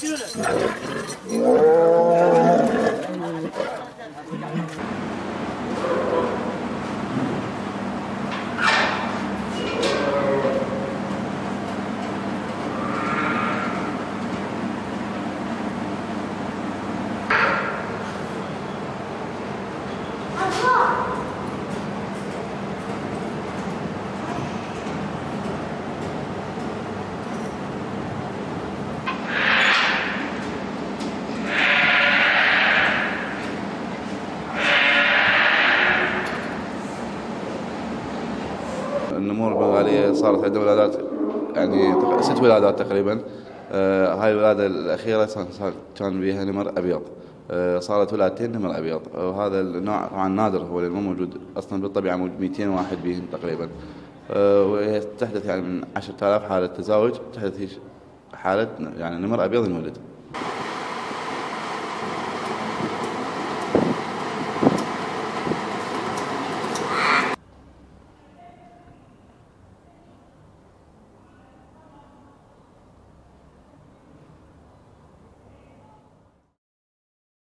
النمور البنغالية صارت عندها ولادات، يعني 6 ولادات تقريبا. هاي الولادة الأخيرة كان بيها نمر أبيض. صارت ولادتين نمر أبيض، وهذا النوع طبعا نادر، هو اللي مو موجود أصلا بالطبيعة، موجود 200 واحد بيهم تقريبا. وهي تحدث يعني من 10,000 حالة تزاوج، تحدث حالة يعني نمر أبيض ينولد.